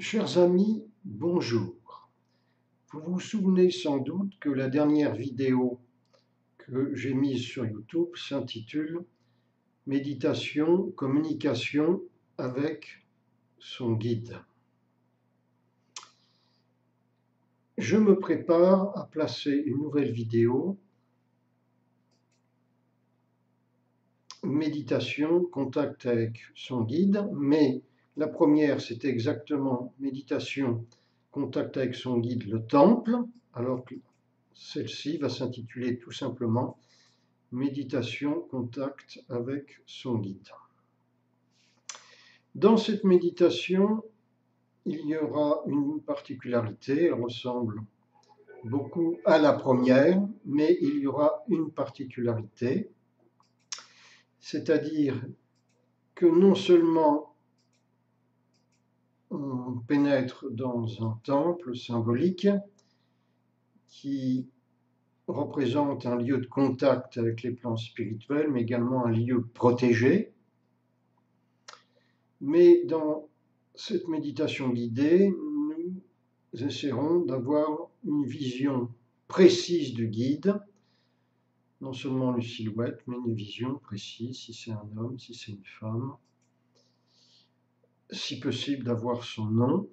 Chers amis, bonjour. Vous vous souvenez sans doute que la dernière vidéo que j'ai mise sur YouTube s'intitule « Méditation, communication avec son guide ». Je me prépare à placer une nouvelle vidéo « Méditation, contact avec son guide », mais la première, c'était exactement méditation, contact avec son guide, le temple, alors que celle-ci va s'intituler tout simplement méditation, contact avec son guide. Dans cette méditation, il y aura une particularité, elle ressemble beaucoup à la première, mais il y aura une particularité, c'est-à-dire que non seulement on pénètre dans un temple symbolique qui représente un lieu de contact avec les plans spirituels, mais également un lieu protégé. Mais dans cette méditation guidée, nous essaierons d'avoir une vision précise du guide, non seulement une silhouette, mais une vision précise, si c'est un homme, si c'est une femme, si possible d'avoir son nom,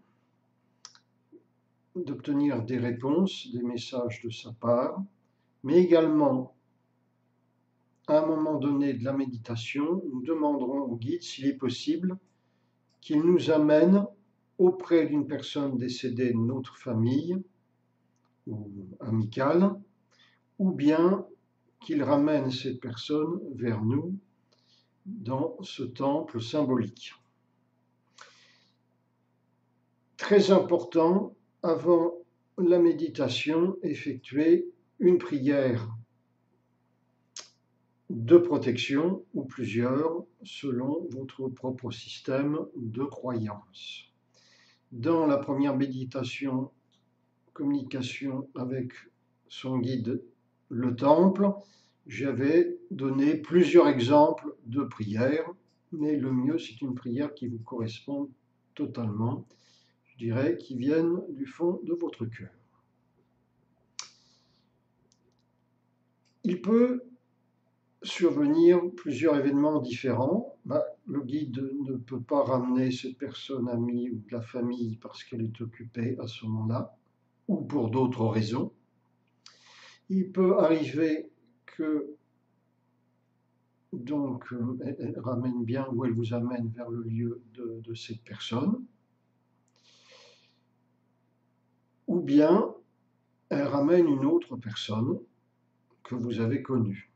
d'obtenir des réponses, des messages de sa part, mais également, à un moment donné de la méditation, nous demanderons au guide s'il est possible qu'il nous amène auprès d'une personne décédée de notre famille ou amicale, ou bien qu'il ramène cette personne vers nous dans ce temple symbolique. Très important, avant la méditation, effectuer une prière de protection ou plusieurs selon votre propre système de croyance. Dans la première méditation, communication avec son guide, le temple, j'avais donné plusieurs exemples de prières, mais le mieux c'est une prière qui vous correspond totalement, je dirais, qui vienne du fond de votre cœur. Il peut survenir plusieurs événements différents. Le guide ne peut pas ramener cette personne amie ou de la famille parce qu'elle est occupée à ce moment-là, ou pour d'autres raisons. Il peut arriver que donc elle ramène bien ou elle vous amène vers le lieu de cette personne, ou bien elle ramène une autre personne que vous avez connue.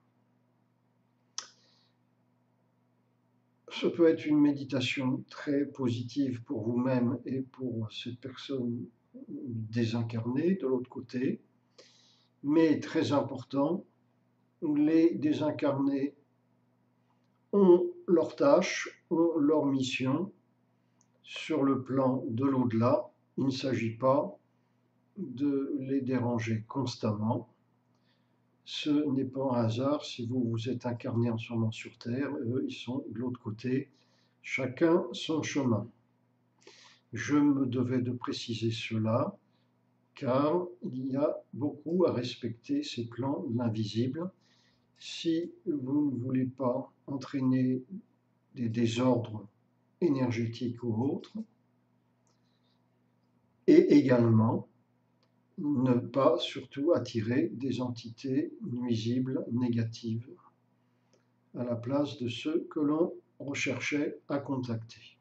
Ce peut être une méditation très positive pour vous-même et pour cette personne désincarnée de l'autre côté, mais très important, les désincarnés ont leur tâche, ont leur mission sur le plan de l'au-delà. Il ne s'agit pas de les déranger constamment. Ce n'est pas un hasard si vous êtes incarné en ce moment sur Terre, eux, ils sont de l'autre côté, chacun son chemin. Je me devais de préciser cela, car il y a beaucoup à respecter ces plans de l'invisible. Si vous ne voulez pas entraîner des désordres énergétiques ou autres, et également ne pas surtout attirer des entités nuisibles, négatives, à la place de ceux que l'on recherchait à contacter.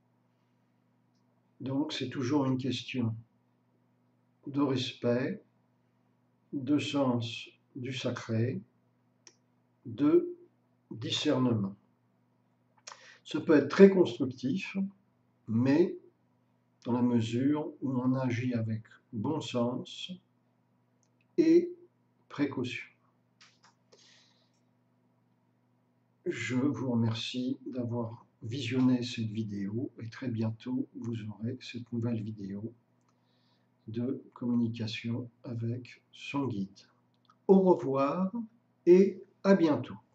Donc c'est toujours une question de respect, de sens du sacré, de discernement. Ce peut être très constructif, mais dans la mesure où on agit avec bon sens et précaution. Je vous remercie d'avoir visionné cette vidéo et très bientôt vous aurez cette nouvelle vidéo de communication avec son guide. Au revoir et à bientôt.